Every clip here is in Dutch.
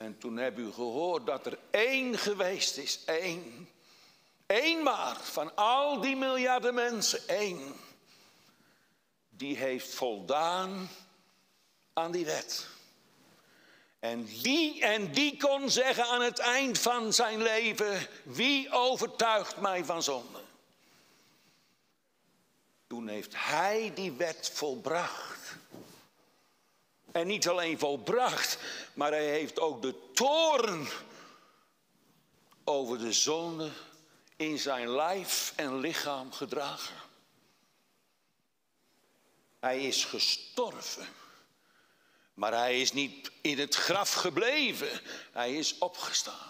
En toen heb u gehoord dat er één geweest is. Één. Eén maar van al die miljarden mensen. Één. Die heeft voldaan aan die wet. En die kon zeggen aan het eind van zijn leven: wie overtuigt mij van zonde? Toen heeft hij die wet volbracht. En niet alleen volbracht, maar hij heeft ook de toorn over de zonde in zijn lijf en lichaam gedragen. Hij is gestorven. Maar hij is niet in het graf gebleven. Hij is opgestaan.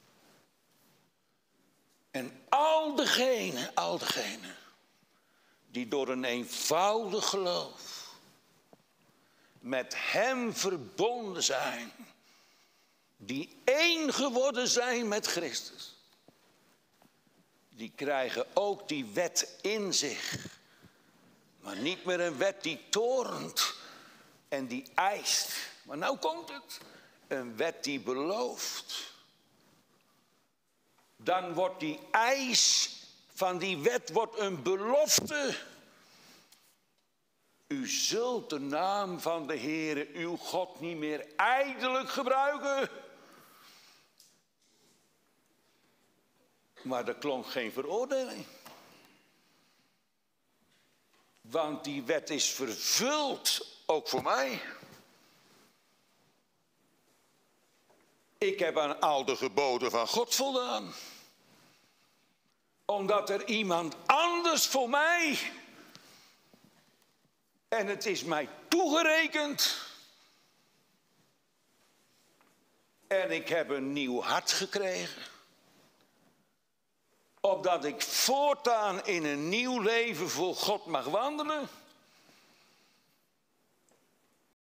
En al degenen die door een eenvoudig geloof met hem verbonden zijn, die één geworden zijn met Christus, die krijgen ook die wet in zich. Maar niet meer een wet die toornt en die eist. Maar nou komt het. Een wet die belooft. Dan wordt die eis van die wet wordt een belofte. U zult de naam van de Heere uw God niet meer ijdelijk gebruiken. Maar er klonk geen veroordeling. Want die wet is vervuld, ook voor mij. Ik heb aan al de geboden van God voldaan. Omdat er iemand anders voor mij. En het is mij toegerekend. En ik heb een nieuw hart gekregen. Opdat ik voortaan in een nieuw leven voor God mag wandelen.